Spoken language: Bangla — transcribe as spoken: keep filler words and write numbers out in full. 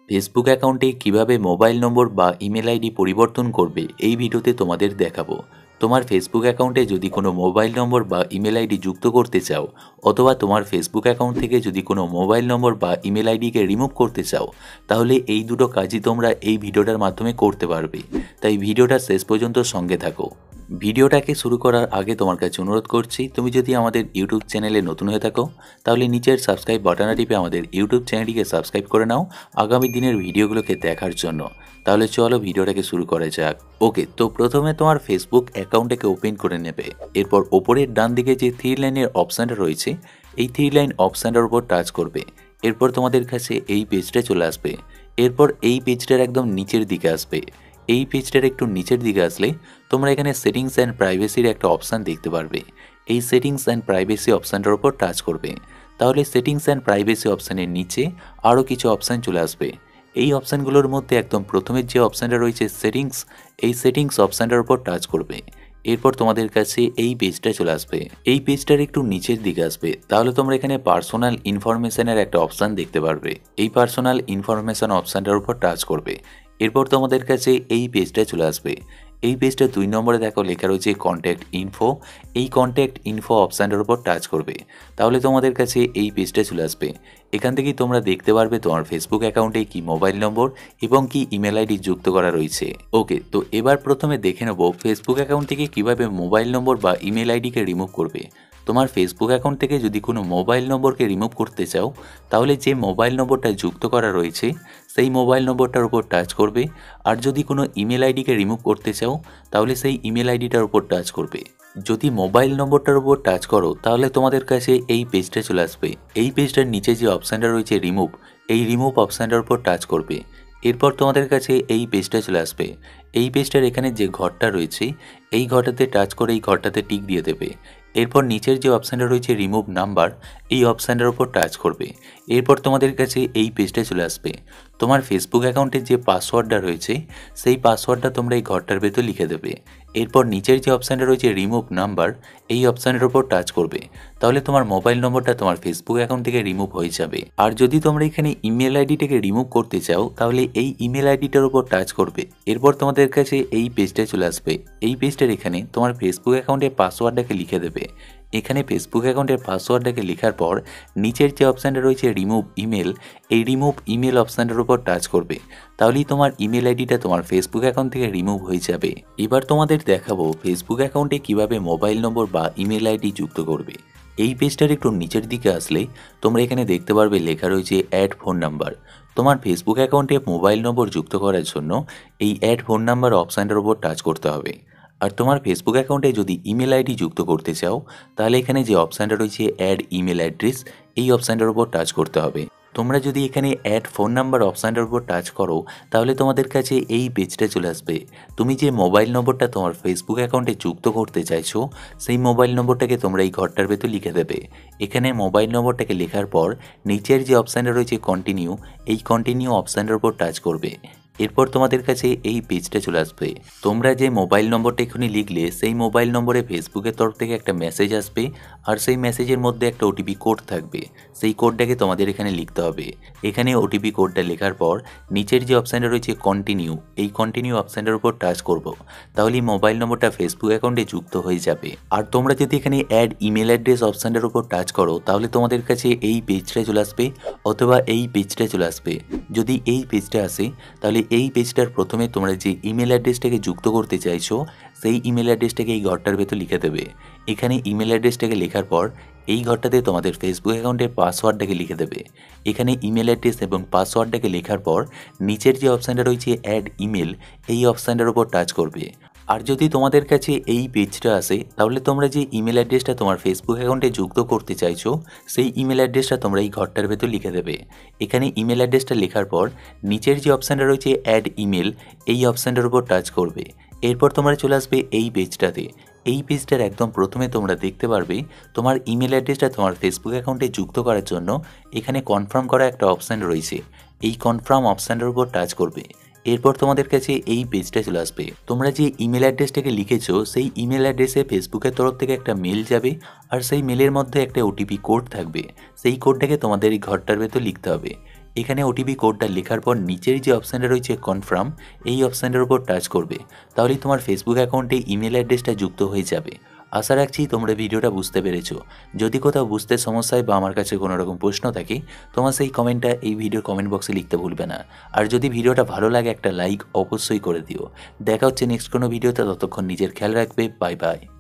ফেসবুক অ্যাকাউন্টে কিভাবে মোবাইল নম্বর বা ইমেল আইডি পরিবর্তন করবে এই ভিডিওতে তোমাদের দেখাবো। তোমার ফেসবুক অ্যাকাউন্টে যদি কোনো মোবাইল নম্বর বা ইমেল আইডি যুক্ত করতে চাও, অথবা তোমার ফেসবুক অ্যাকাউন্ট থেকে যদি কোনো মোবাইল নম্বর বা ইমেল আইডিকে রিমুভ করতে চাও, তাহলে এই দুটো কাজই তোমরা এই ভিডিওটার মাধ্যমে করতে পারবে। তাই ভিডিওটা শেষ পর্যন্ত সঙ্গে থাকো। ভিডিওটাকে শুরু করার আগে তোমার কাছে অনুরোধ করছি, তুমি যদি আমাদের ইউটিউব চ্যানেলে নতুন হয়ে থাকো তাহলে নিচের সাবস্ক্রাইব বাটনে টিপে আমাদের ইউটিউব চ্যানেলটিকে সাবস্ক্রাইব করে নাও আগামী দিনের ভিডিওগুলোকে দেখার জন্য। তাহলে চলো ভিডিওটাকে শুরু করা যাক। ওকে, তো প্রথমে তোমার ফেসবুক অ্যাকাউন্টটাকে ওপেন করে নেবে। এরপর ওপরের ডান দিকে যে থ্রি লাইনের অপশানটা রয়েছে, এই থ্রি লাইন অপশানটার উপর টাচ করবে। এরপর তোমাদের কাছে এই পেজটা চলে আসবে। এরপর এই পেজটার একদম নিচের দিকে আসবে। এই পেজটার একটু নিচের দিকে আসলে তোমরা এখানে সেটিংস অ্যান্ড প্রাইভেসির একটা অপশান দেখতে পারবে। এই সেটিংস অ্যান্ড প্রাইভেসি অপশানটার উপর টাচ করবে। তাহলে সেটিংস অ্যান্ড প্রাইভেসি অপশানের নিচে আরও কিছু অপশান চলে আসবে। এই অপশানগুলোর মধ্যে একদম প্রথমের যে অপশানটা রয়েছে সেটিংস, এই সেটিংস অপশানটার উপর টাচ করবে। এরপর তোমাদের কাছে এই পেজটা চলে আসবে। এই পেজটার একটু নিচের দিকে আসবে। তাহলে তোমরা এখানে পার্সোনাল ইনফরমেশনের একটা অপশান দেখতে পারবে। এই পার্সোনাল ইনফরমেশন অপশানটার উপর টাচ করবে। এরপর তোমাদের কাছে এই পেজটা চলে আসবে। এই পেজটা দুই নম্বরে দেখো লেখা রয়েছে কন্ট্যাক্ট ইনফো। এই কন্ট্যাক্ট ইনফো অপশানটার উপর টাচ করবে। তাহলে তোমাদের কাছে এই পেজটা চলে আসবে। এখান থেকেই তোমরা দেখতে পারবে তোমার ফেসবুক অ্যাকাউন্টে কি মোবাইল নম্বর এবং কি ইমেল আইডি যুক্ত করা রয়েছে। ওকে, তো এবার প্রথমে দেখে নেব ফেসবুক অ্যাকাউন্ট থেকে কিভাবে মোবাইল নম্বর বা ইমেল আইডিকে রিমুভ করবে। তোমার ফেসবুক অ্যাকাউন্ট থেকে যদি কোনো মোবাইল নম্বরকে রিমুভ করতে চাও, তাহলে যে মোবাইল নম্বরটা যুক্ত করা রয়েছে সেই মোবাইল নম্বরটার উপর টাচ করবে। আর যদি কোনো ইমেল আইডিকে রিমুভ করতে চাও, তাহলে সেই ইমেল আইডিটার উপর টাচ করবে। যদি মোবাইল নম্বরটার উপর টাচ করো, তাহলে তোমাদের কাছে এই পেজটা চলে আসবে। এই পেজটার নিচে যে অপশানটা রয়েছে রিমুভ, এই রিমুভ অপশানটার উপর টাচ করবে। এরপর তোমাদের কাছে এই পেজটা চলে আসবে। এই পেজটার এখানে যে ঘরটা রয়েছে, এই ঘরটাতে টাচ করে এই ঘরটাতে টিক দিয়ে দেবে। এরপর নিচের যে অপশানটা রয়েছে রিমুভ নাম্বার, এই অপশানটার উপর টাচ করবে। এরপর তোমাদের কাছে এই পেজটা চলে আসবে। তোমার ফেসবুক অ্যাকাউন্টের যে পাসওয়ার্ডটা রয়েছে, সেই পাসওয়ার্ডটা তোমরা এই ঘরটার ভেতর লিখে দেবে। এরপর নিচের যে অপশানটা রয়েছে রিমুভ নাম্বার, এই অপশানের উপর টাচ করবে। তাহলে তোমার মোবাইল নম্বরটা তোমার ফেসবুক অ্যাকাউন্ট থেকে রিমুভ হয়ে যাবে। আর যদি তোমরা এখানে ইমেল আইডিটাকে রিমুভ করতে চাও, তাহলে এই ইমেল আইডিটার উপর টাচ করবে। এরপর তোমাদের কাছে এই পেজটা চলে আসবে। এই পেজটার এখানে তোমার ফেসবুক অ্যাকাউন্টের পাসওয়ার্ডটাকে লিখে দেবে। এখানে ফেসবুক অ্যাকাউন্টের পাসওয়ার্ডটাকে লেখার পর নিচের যে অপশানটা রয়েছে রিমুভ ইমেল, এই রিমুভ ইমেল অপশানটার উপর টাচ করবে। তাহলেই তোমার ইমেল আইডিটা তোমার ফেসবুক অ্যাকাউন্ট থেকে রিমুভ হয়ে যাবে। এবার তোমাদের দেখাবো ফেসবুক অ্যাকাউন্টে কিভাবে মোবাইল নম্বর বা ইমেল আইডি যুক্ত করবে। এই পেজটার একটু নিচের দিকে আসলে তোমরা এখানে দেখতে পারবে লেখা রয়েছে অ্যাড ফোন নাম্বার। তোমার ফেসবুক অ্যাকাউন্টে মোবাইল নম্বর যুক্ত করার জন্য এই অ্যাড ফোন নাম্বার অপশানটার উপর টাচ করতে হবে। আর তোমার ফেসবুক অ্যাকাউন্টে যদি ইমেল আইডি যুক্ত করতে চাও, তাহলে এখানে যে অপশানটা রয়েছে অ্যাড ইমেল অ্যাড্রেস, এই অপশানটার উপর টাচ করতে হবে। তোমরা যদি এখানে অ্যাড ফোন নাম্বার অপশানটার উপর টাচ করো, তাহলে তোমাদের কাছে এই পেজটা চলে আসবে। তুমি যে মোবাইল নম্বরটা তোমার ফেসবুক অ্যাকাউন্টে যুক্ত করতে চাইছো, সেই মোবাইল নম্বরটাকে তোমরা এই ঘরটার ভেতর লিখে দেবে। এখানে মোবাইল নম্বরটাকে লেখার পর নিচের যে অপশানটা রয়েছে কন্টিনিউ, এই কন্টিনিউ অপশানটার উপর টাচ করবে। এরপর তোমাদের কাছে এই পেজটা চলে আসবে। তোমরা যে মোবাইল নম্বরটা এখনই লিখলে, সেই মোবাইল নম্বরে ফেসবুকের তরফ থেকে একটা মেসেজ আসবে। আর সেই মেসেজের মধ্যে একটা ওটিপি কোড থাকবে। সেই কোডটাকে তোমাদের এখানে লিখতে হবে। এখানে ওটিপি কোডটা লেখার পর নিচের যে অপশানটা রয়েছে কন্টিনিউ, এই কন্টিনিউ অপশানটার উপর টাচ করবো। তাহলে মোবাইল নম্বরটা ফেসবুক অ্যাকাউন্টে যুক্ত হয়ে যাবে। আর তোমরা যদি এখানে অ্যাড ইমেল অ্যাড্রেস অপশানটার উপর টাচ করো, তাহলে তোমাদের কাছে এই পেজটা চলে আসবে, অথবা এই পেজটা চলে আসবে। যদি এই পেজটা আসে, তাহলে এই পেজটার প্রথমে তোমরা যে ইমেল অ্যাড্রেসটাকে যুক্ত করতে চাইছো, সেই ইমেল অ্যাড্রেসটাকে এই ঘরটার ভেতর লিখে দেবে। এখানে ইমেল অ্যাড্রেসটাকে লেখার পর এই ঘরটাতে তোমাদের ফেসবুক অ্যাকাউন্টের পাসওয়ার্ডটাকে লিখে দেবে। এখানে ইমেল অ্যাড্রেস এবং পাসওয়ার্ডটাকে লেখার পর নিচের যে অপশানটা রয়েছে অ্যাড ইমেল, এই অপশানটার উপর টাচ করবে। আর যদি তোমাদের কাছে এই পেজটা আসে, তাহলে তোমরা যে ইমেল অ্যাড্রেসটা তোমার ফেসবুক অ্যাকাউন্টে যুক্ত করতে চাইছো, সেই ইমেল অ্যাড্রেসটা তোমরা এই ঘরটার ভেতর লিখে দেবে। এখানে ইমেল অ্যাড্রেসটা লেখার পর নিচের যে অপশানটা রয়েছে অ্যাড ইমেল, এই অপশানটার উপর টাচ করবে। এরপর তোমরা চলে আসবে এই পেজটাতে। এই পেজটার একদম প্রথমে তোমরা দেখতে পারবে তোমার ইমেল অ্যাড্রেসটা তোমার ফেসবুক অ্যাকাউন্টে যুক্ত করার জন্য এখানে কনফার্ম করা একটা অপশান রয়েছে। এই কনফার্ম অপশানটার উপর টাচ করবে। এরপর তোমাদের কাছে এই পেজটা চলে আসবে। তোমরা যে ইমেল অ্যাড্রেসটাকে লিখেছো, সেই ইমেল অ্যাড্রেসে ফেসবুকের তরফ থেকে একটা মেল যাবে। আর সেই মেলের মধ্যে একটা ওটিপি কোড থাকবে। সেই কোডটাকে তোমাদের এই ঘরটার ভেতর লিখতে হবে। এখানে ওটিপি কোডটা লেখার পর নিচের যে অপশানটা রয়েছে কনফার্ম, এই অপশানটার উপর টাচ করবে। তাহলেই তোমার ফেসবুক অ্যাকাউন্টে ইমেল অ্যাড্রেসটা যুক্ত হয়ে যাবে। আশা রাখছি তোমরা ভিডিওটা বুঝতে পেরেছো। যদি কোথাও বুঝতে সমস্যা হয় বা আমার কাছে কোনো রকম প্রশ্ন থাকে, তোমার সেই কমেন্টটা এই ভিডিওর কমেন্ট বক্সে লিখতে ভুলবে না। আর যদি ভিডিওটা ভালো লাগে একটা লাইক অবশ্যই করে দিও। দেখা হচ্ছে নেক্সট কোনো ভিডিওতে, ততক্ষণ নিজের খেয়াল রাখবে। Bye by.